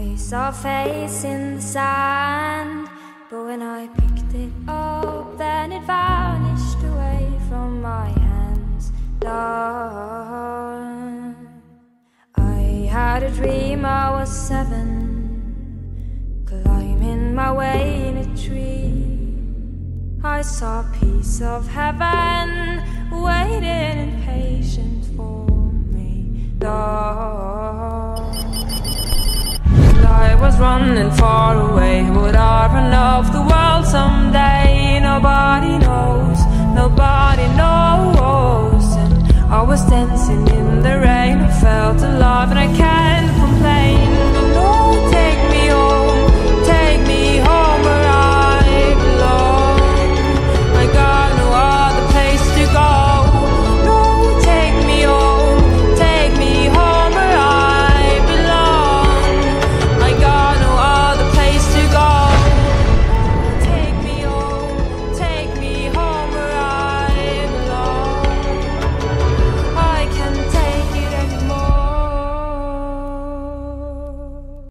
I saw a face in the sand, but when I picked it up, then it vanished away from my hands. Done. I had a dream I was 7, climbing my way in a tree. I saw a piece of heaven waiting impatient for me. And I was running far away. Would I run off the world someday? Nobody knows, nobody knows. And I was dancing in the rain. I felt alive and I